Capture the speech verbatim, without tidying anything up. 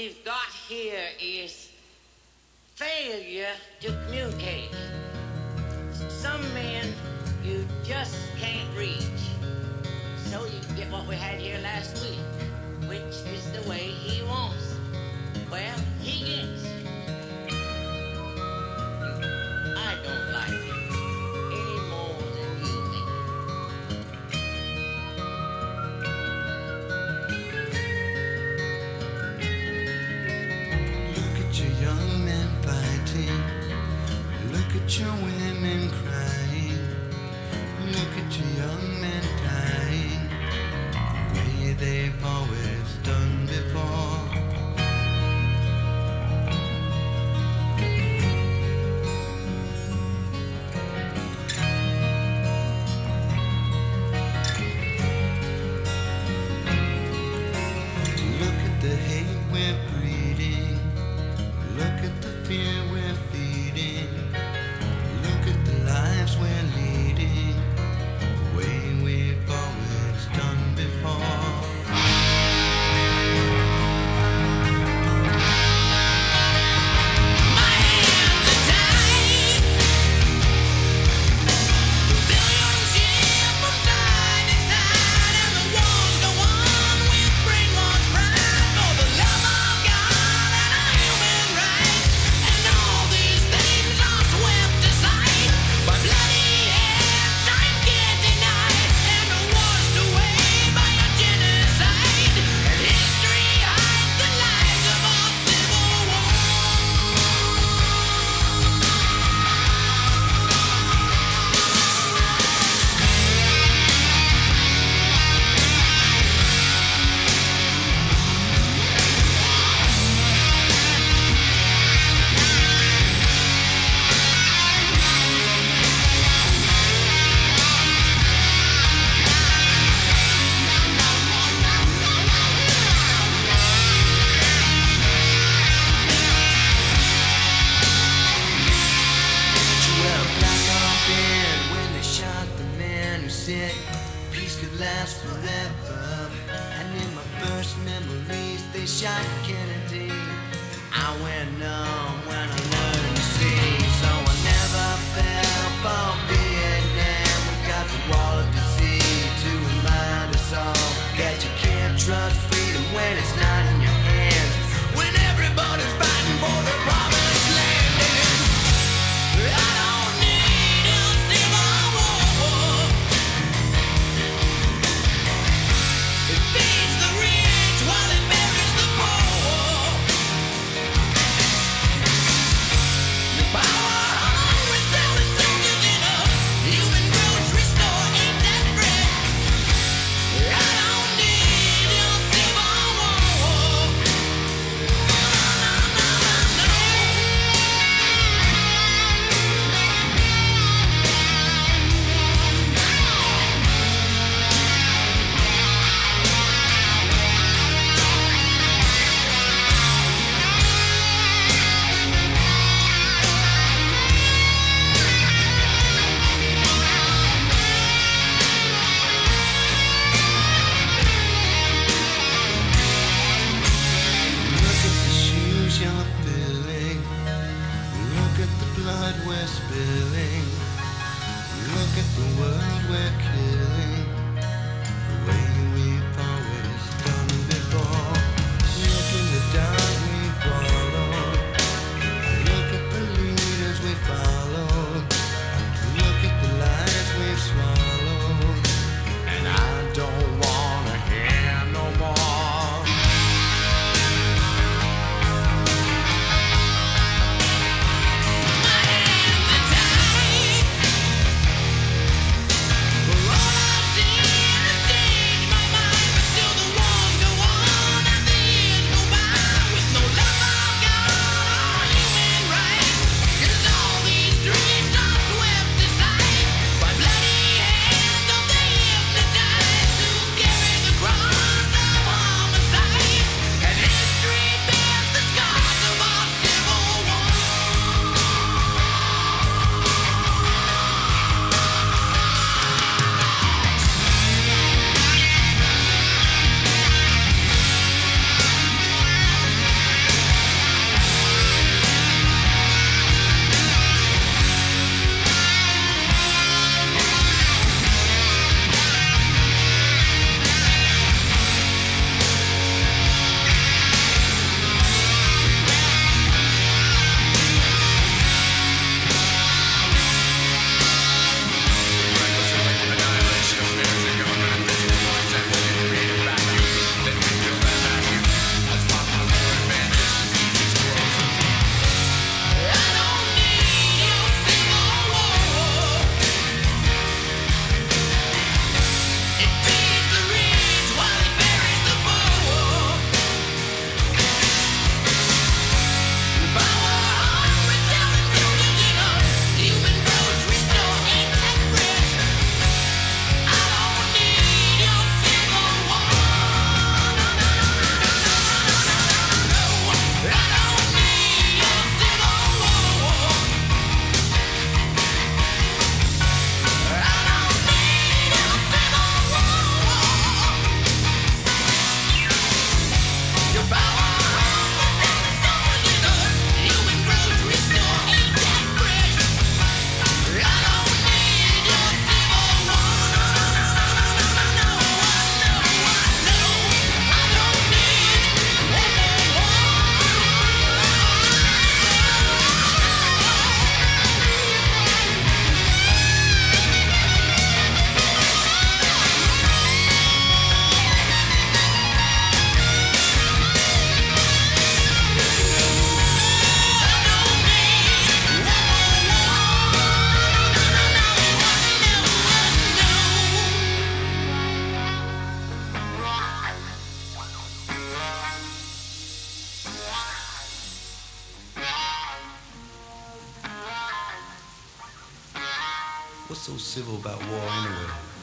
we've got here is failure to communicate. Some men you just can't reach. So you get what we had here last week, which is the way he wants. Well, he gets. I don't like it any more than you think. Look at your young men fighting. Look at your women crying. Look at your young men dying the way they've always done before. Look at the hate we're breeding. Look at the fear we're feeding. Look at the lives we're leading the way we've always done before. Peace could last forever. And in my first memories, they shot Kennedy. I went numb when I learned to see. So I never fell for Vietnam. We got the wall of disease to remind us all that you can't trust freedom when it's not in your hands. When everybody's fighting for the promised land. And I don't need a civil war. It feeds the rich while it buries the poor. The power hungry cell is sinking in a What's so civil about war anyway?